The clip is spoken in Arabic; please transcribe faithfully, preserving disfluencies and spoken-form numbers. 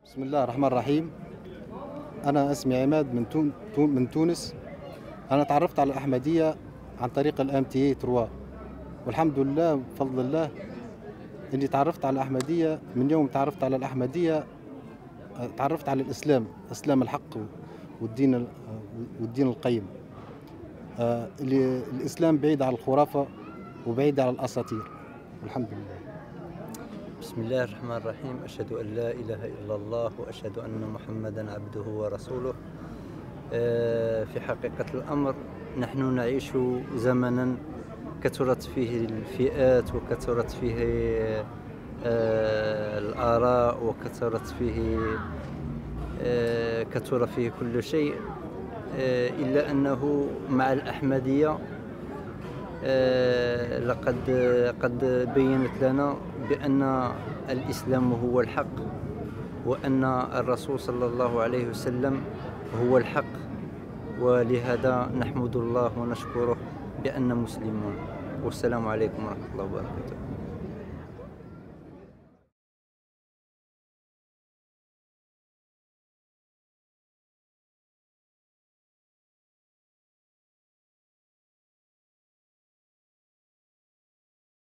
بسم الله الرحمن الرحيم. أنا اسمي عماد من تون تون- من تونس. أنا تعرفت على الأحمدية عن طريق الام تي اي ثلاثة، والحمد لله بفضل الله إني تعرفت على الأحمدية. من يوم تعرفت على الأحمدية آه، تعرفت على الإسلام، إسلام الحق والدين ال- آه، والدين القيم. آه، اللي الإسلام بعيد عن الخرافة وبعيد عن الأساطير، والحمد لله. بسم الله الرحمن الرحيم. أشهد أن لا إله إلا الله وأشهد أن محمدا عبده ورسوله. آه، في حقيقة الأمر نحن نعيش زمنا كثرت فيه الفئات وكثرت فيه آه، الآراء وكثرت فيه آه، كثر فيه كل شيء، آه، إلا أنه مع الأحمدية آه، لقد قد بينت لنا بأن الإسلام هو الحق، وأن الرسول صلى الله عليه وسلم هو الحق، ولهذا نحمد الله ونشكره بأن مسلمون. والسلام عليكم ورحمة الله وبركاته.